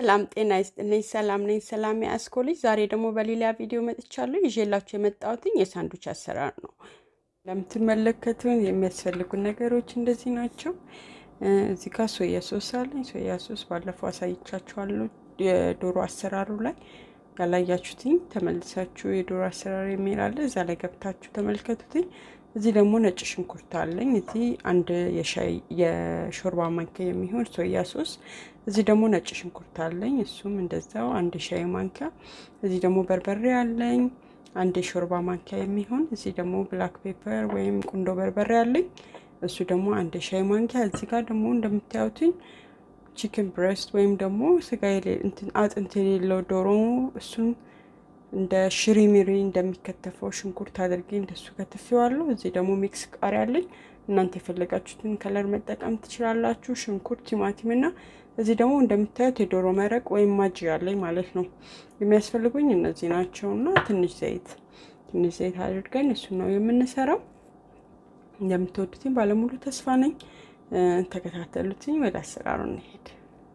ሰላም ጤና ይስጥልኝ ሰላም ያስኮልኝ ዛሬ ደግሞ በሌላ ቪዲዮ መጥቻለሁ ይዤላችሁ የመጣሁት የሳንድዊች አሰራር ነው ለምትመለከቱን የሚያስፈልጉ ነገሮች እንደዚህ ናቸው እዚህ ጋር ሶያ ሶስ አለኝ ሶያ ሶስ ባለፈው አሳይቻችኋለሁ የዶሮ አሰራሩ ላይ ያላያችሁትኝ ተመልሳችሁ የዶሮ አሰራር የሚላል እዛ ላይ ገብታችሁ ተመልከቱትኝ እዚህ ደግሞ ነጭ ሽንኩርት አለኝ እዚህ አንድ የሾርባ ማንኪያ የሚሆን ሶያ ሶስ እዚህ ደግሞ ነጭ ሽንኩርት አለኝ እሱም እንደዛው አንድ ሻይ ማንኪያ እዚህ ደግሞ በርበሬ አለኝ አንድ ሾርባ ማንኪያ የሚሆን እዚህ ደግሞ ብላክ ፔፐር ወይም ቁንዶ በርበሬ አለኝ እሱ ደግሞ አንድ ሻይ ማንኪያ እዚህ ጋር ደግሞ እንደምታዩትኝ chicken breast ወይም ደግሞ ስጋ አጥንት የሌለው ዶሮ እሱን እንደ ሽሪሚሪ እንደሚከተፈው ሽንኩርት አድርጌ እንደሱ ከተፈዋለሁ እዚህ ደግሞ ሚክስ ቃሪያ አለኝ እናንተ የፈለጋችሁትን ከለር መጠቀም ትችላላችሁ ሽንኩርት ቲማቲምና እዚህ ደግሞ እንደምታዩት የዶሮ መረቅ ወይም ማጂ አለኝ ማለት ነው የሚያስፈልጉኝ እነዚህ ናቸውና ትንሽ ዘይት አድርገን እሱ ነው የምንሰራው እንደምትወዱትኝ ባለሙሉ ተስፋ ነኝ ተከታተሉትኝ ወደ አሰራሩ እንሄድ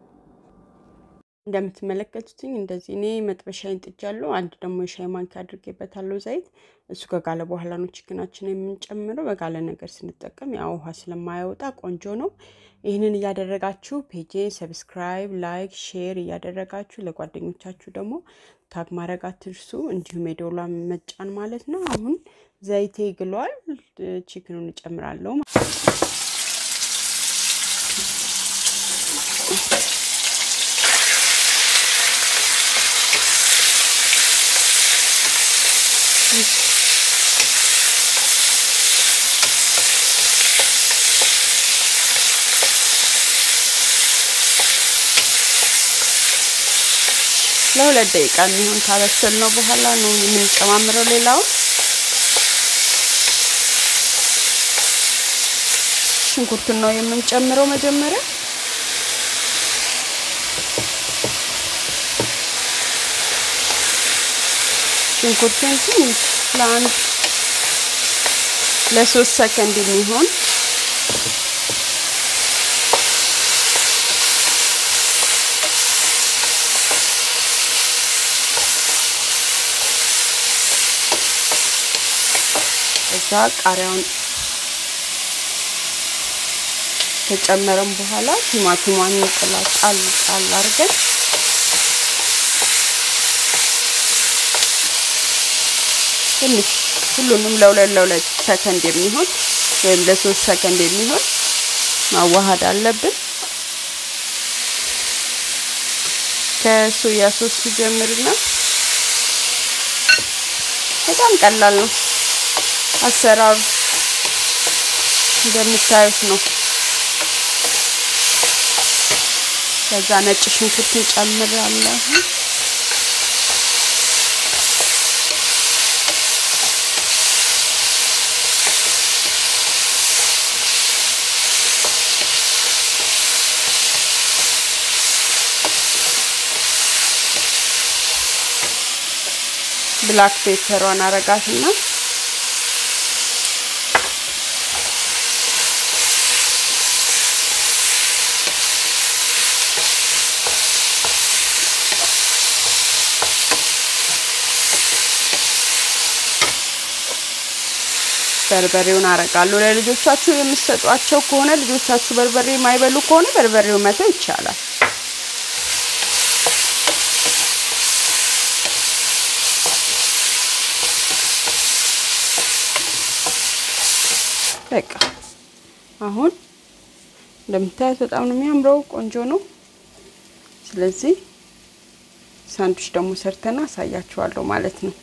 እንደምትመለከቱትኝ እንደዚህ እኔ መጥበሻዬን ጥጃለሁ አንድ ደግሞ የሻይ ማንኪያ አድርጌበታለሁ ዘይት እሱ ከጋለ በኋላ ነው ቺክናችንን የምንጨምረው በጋለ ነገር ስንጠቀም ያው ውሃ ስለማያወጣ ቆንጆ ነው ይሄንን ያደረጋችሁ ፔጅ ሰብስክራይብ ላይክ ሼር ያደረጋችሁ ለጓደኞቻችሁ ደግሞ ታግ ማድረግ አትርሱ እንዲሁም የዶላ መጫን ማለት ነው አሁን ዘይቴ ግሏል ቺክኑን እንጨምራለሁ ለሁለት ደቂቃ የሚሆን ካበሰልነው በኋላ ነው የምንጨማምረው ሌላው ሽንኩርቱን ነው የምንጨምረው መጀመሪያ ሽንኩርቱን ትንሽ ለ3 ሰከንድ የሚሆን እዛ ቃሪያውን ተጨመረን በኋላ ቲማቲሙን እንቀላቅላል አድርገን ትንሽ ሁሉንም ለሁለት ሰከንድ የሚሆን ወይም ለ3 ሰከንድ የሚሆን ማዋሃድ አለብን ከሶያ ሶስ ጀምርና በጣም ቀላል ነው አሰራሩ እንደምታዩት ነው ከዛ ነጭ ሽንኩርት እንጨምራለን ብላክ ፔፐሯን አረጋትና በርበሬውን አረጋለሁ ለልጆቻችሁ የምትሰጧቸው ከሆነ ልጆቻችሁ በርበሬ የማይበሉ ከሆነ በርበሬው መተው ይቻላል በቃ አሁን እንደምታዩት በጣም ነው የሚያምረው ቆንጆ ነው ስለዚህ ሳንድዊች ደግሞ ሰርተና አሳያችኋለሁ ማለት ነው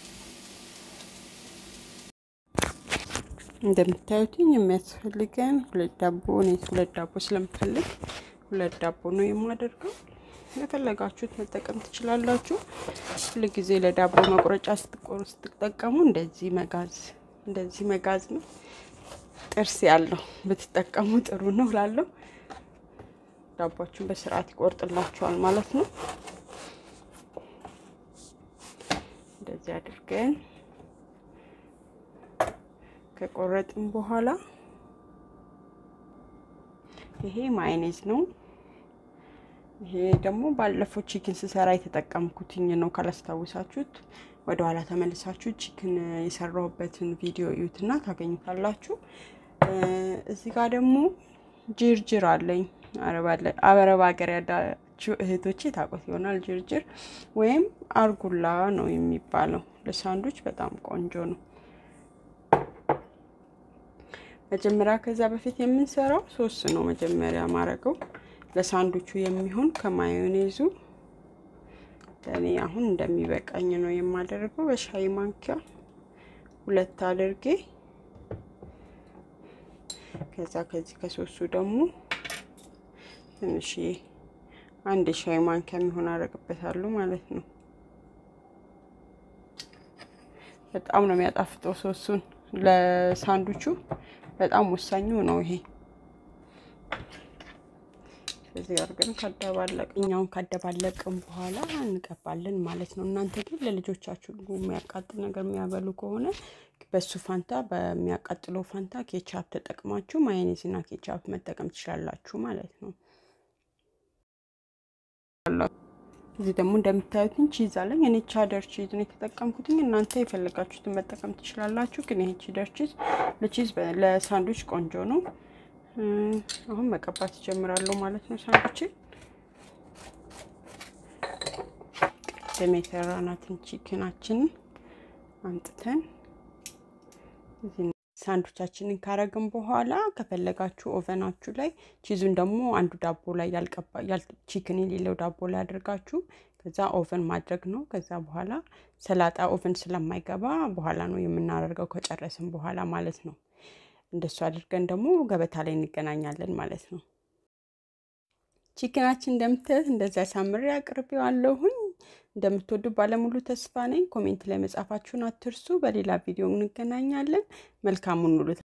እንደምታዩትኝ የሚያስፈልገን ሁለት ዳቦ ስለምፈልግ ሁለት ዳቦ ነው የማደርገው ለፈለጋችሁት መጠቀም ትችላላችሁ ለጊዜ ለዳቦ መቁረጫ ስትጠቀሙ እንደዚህ መጋዝ ነው ጥርስ ያለው ብትጠቀሙ ጥሩ ነው ላለው ዳቦአችሁን በስርዓት ይቆርጥላችኋል ማለት ነው እንደዚህ አድርገን ከቆረጥን በኋላ ይሄ ማዮኔዝ ነው ይሄ ደግሞ ባለፈው ቺክን ስሰራ የተጠቀምኩትኝ ነው ካላስታውሳችሁት ወደ ኋላ ተመልሳችሁ ቺክን የሰራሁበትን ቪዲዮ እዩትና ታገኙታላችሁ እዚህ ጋር ደግሞ ጅርጅር አለኝ አረብ ሀገር ያላችሁ እህቶቼ ታውቁት ይሆናል ጅርጅር ወይም አርጉላ ነው የሚባለው ለሳንድዊች በጣም ቆንጆ ነው መጀመሪያ ከዛ በፊት የምንሰራው ሶስ ነው መጀመሪያ ማረገው ለሳንድዊቹ የሚሆን ከማዮኔዙ ለኔ አሁን እንደሚበቃኝ ነው የማደርገው በሻይ ማንኪያ 2 አድርጌ ከዚህ ከሶሱ ደግሞ ትንሽ 1 ሻይ ማንኪያ የሚሆን አረግበታለሁ ማለት ነው በጣም ነው የሚያጣፍጠው ሶሱን ለሳንድዊቹ በጣም ወሳኙ ነው ይሄ እዚህ አርገን ካደባለቅን በኋላ እንቀባለን ማለት ነው እናንተ ግን ለልጆቻችሁ የሚያቃጥል ነገር የሚያበሉ ከሆነ በሱ ፋንታ በሚያቃጥለው ፋንታ ኬቻፕ ተጠቅማችሁ ማዮኔዝና ኬቻፕ መጠቀም ትችላላችሁ ማለት ነው እዚህ ደግሞ እንደምታዩት ቺዝ አለኝ እኔ ቻደር ቺዝ ነው የተጠቀምኩት እናንተ የፈለጋችሁትን መጠቀም ትችላላችሁ ግን ይሄ ቻደር ቺዝ ለቺዝ ለሳንድዊች ቆንጆ ነው አሁን መቀባት ጀምራለሁ ማለት ነው ሳንድዊች ደሜተራናትን ቺክናችን አንጥተን ሳንድዊቻችንን ካረግን በኋላ ከፈለጋችሁ ኦቨናችሁ ላይ ቺዙን ደግሞ አንዱ ዳቦ ላይ ቺክን የሌለው ዳቦ ላይ አድርጋችሁ ከዛ ኦቨን ማድረግ ነው ከዛ በኋላ ሰላጣ ኦቨን ስለማይገባ በኋላ ነው የምናደርገው ከጨረስን በኋላ ማለት ነው እንደሱ አድርገን ደግሞ ገበታ ላይ እንገናኛለን ማለት ነው ቺክናችን እንደምታዩት እንደዛ ሳምሬ አቅርቤዋለሁኝ እንደምትወዱ ባለሙሉ ተስፋ ነኝ ኮሜንት ላይ መጻፋችሁን አትርሱ በሌላ ቪዲዮ እንገናኛለን መልካሙን ሁሉ